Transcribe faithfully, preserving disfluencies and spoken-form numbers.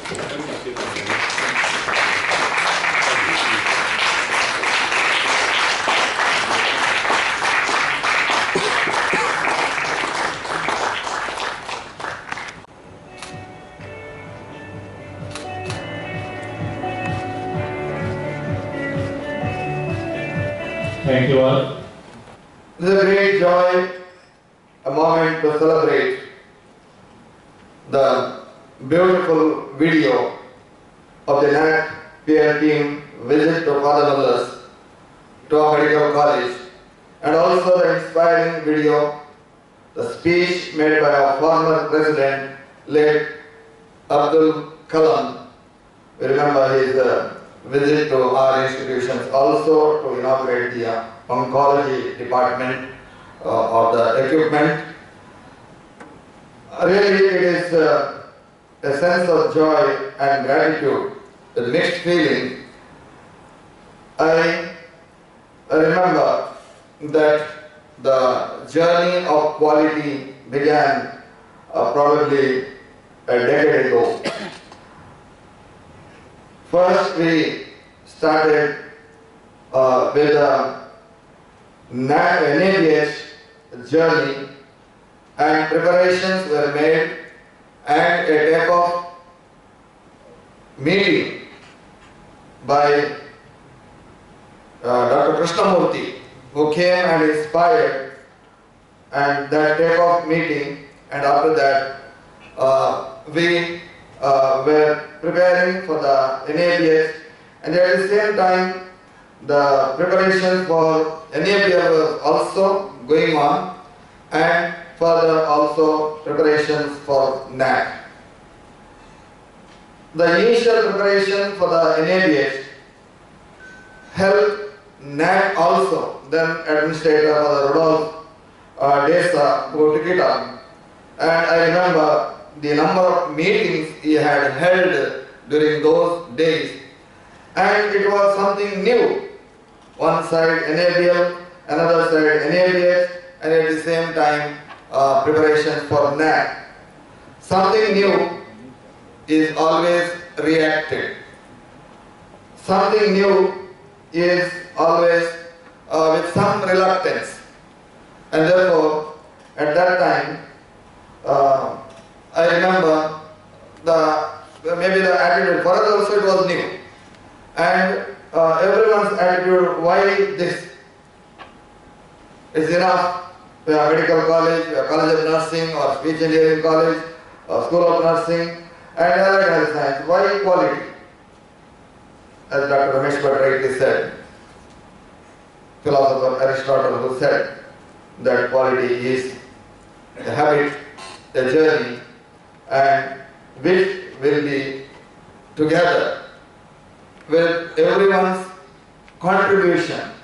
Thank you all. This is a great joy, a moment to celebrate the beautiful video of the N A C P R team visit to Father Mallas to our medical college, and also the inspiring video, the speech made by our former president, late Abdul Kalam. We remember his uh, visit to our institutions, also to inaugurate the uh, oncology department uh, of the equipment. Really, it is uh, a sense of joy and gratitude, a mixed feeling. I remember that the journey of quality began uh, probably a decade ago. First, we started uh, with a N A B H journey, and preparations were made, and a takeoff meeting by uh, Doctor Krishnamurthy, who came and inspired, and that takeoff meeting, and after that uh, we uh, were preparing for the N A B H, and at the same time the preparation for N A B L was also going on, and further also preparations for N A C. The initial preparation for the N A B H helped N A C also, then administrator for the Rudolf uh, Desa, who took it up. And I remember the number of meetings he had held during those days, and it was something new. One side N A B L, another side N A B H, and at the same time uh, preparation for N A C. Something new is always reacted. Something new is always uh, with some reluctance, and therefore at that time uh, I remember the maybe the attitude for us also it was new, and uh, everyone's attitude, why this? It's enough. We have medical college, we have college of nursing or speech engineering college or school of nursing and allied health science. Why quality? As Doctor Ramesh Bhatt rightly said, philosopher Aristotle, who said that quality is a habit, a journey, and which will be together with everyone's contribution